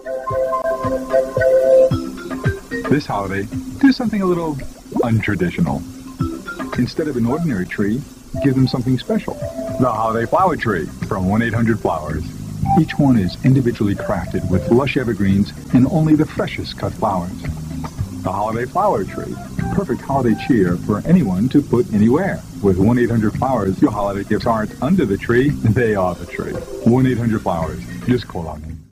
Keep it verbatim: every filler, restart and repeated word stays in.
This holiday, do something a little untraditional. Instead of an ordinary tree, give them something special. The Holiday Flower Tree from one eight hundred flowers. Each one is individually crafted with lush evergreens and only the freshest cut flowers. The Holiday Flower Tree. Perfect holiday cheer for anyone to put anywhere. With one eight hundred flowers, your holiday gifts aren't under the tree, they are the tree. one eight hundred flowers. Just call on me.